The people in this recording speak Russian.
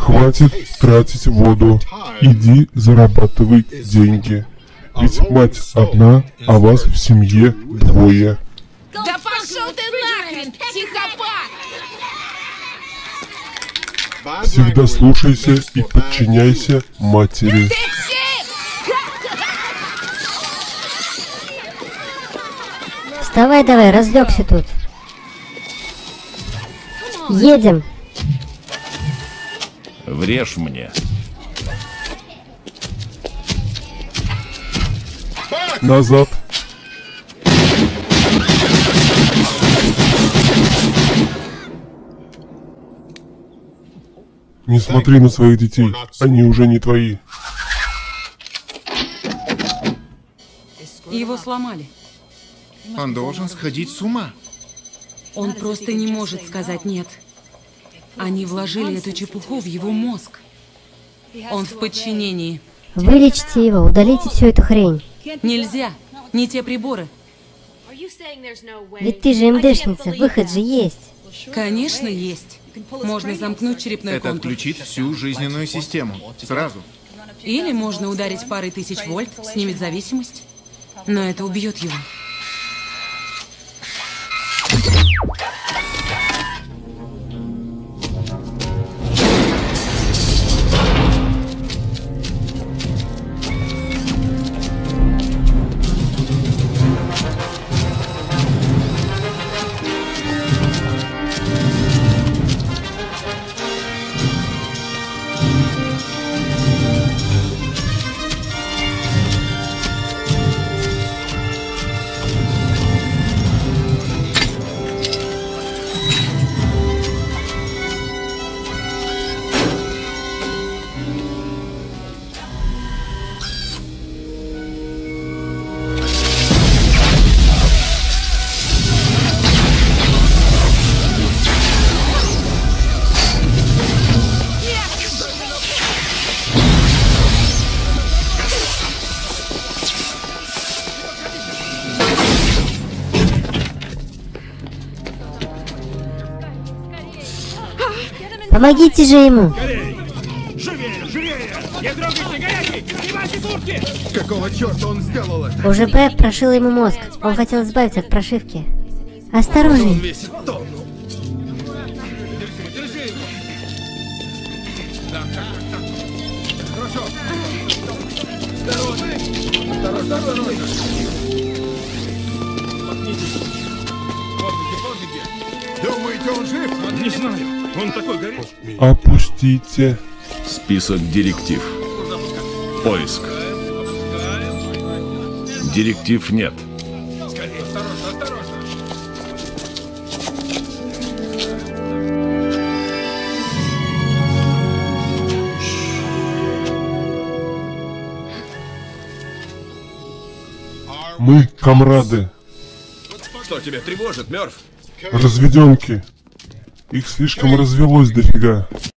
Хватит тратить воду. Иди зарабатывай деньги. Ведь мать одна, а вас в семье двое. Да пошел ты нахрен, психопат! Всегда слушайся и подчиняйся матери. Вставай давай, разлегся тут. Едем. Врежь мне. Назад. Не смотри на своих детей, они уже не твои. Его сломали. Он должен сходить с ума. Он просто не может сказать «нет». Они вложили эту чепуху в его мозг. Он в подчинении. Вылечите его, удалите всю эту хрень. Нельзя. Не те приборы. Ведь ты же МДшница, выход же есть. Конечно, есть. Можно замкнуть черепной Это контур. отключит всю жизненную систему. Сразу. Или можно ударить парой тысяч вольт, снимет зависимость. Но это убьет его. Помогите же ему. Живее, живее! Не трогайте горячий! Снимайте сумки! Какого черта он сделал это? УЖП прошил ему мозг. Он хотел избавиться от прошивки. Осторожней. Весит тонну. Думаете, он жив? Не знаю. Он такой горячий. Опустите. Список директив. Поиск. Директив нет. Скорее, осторожно, осторожно. Мы комрады. Что тебя тревожит, Мёрф? Разведенки. Их слишком развелось дофига.